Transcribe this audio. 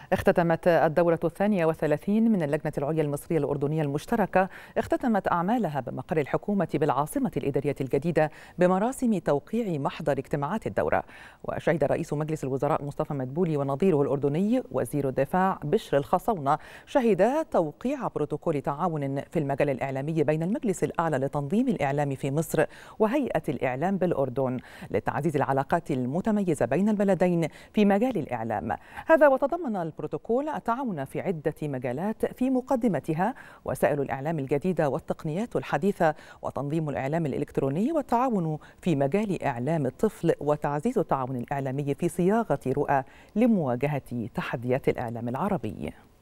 اختتمت الدورة 32 من اللجنة العليا المصرية الأردنية المشتركة اختتمت أعمالها بمقر الحكومة بالعاصمة الإدارية الجديدة بمراسم توقيع محضر اجتماعات الدورة. وشهد رئيس مجلس الوزراء مصطفى مدبولي ونظيره الأردني وزير الدفاع بشر الخصونة شهدا توقيع بروتوكول تعاون في المجال الإعلامي بين المجلس الأعلى لتنظيم الإعلام في مصر وهيئة الإعلام بالأردن لتعزيز العلاقات المتميزة بين البلدين في مجال الإعلام. هذا وتضمن البروتوكول التعاون في عدة مجالات في مقدمتها وسائل الإعلام الجديدة والتقنيات الحديثة وتنظيم الإعلام الإلكتروني والتعاون في مجال إعلام الطفل وتعزيز التعاون الإعلامي في صياغة رؤى لمواجهة تحديات الإعلام العربي.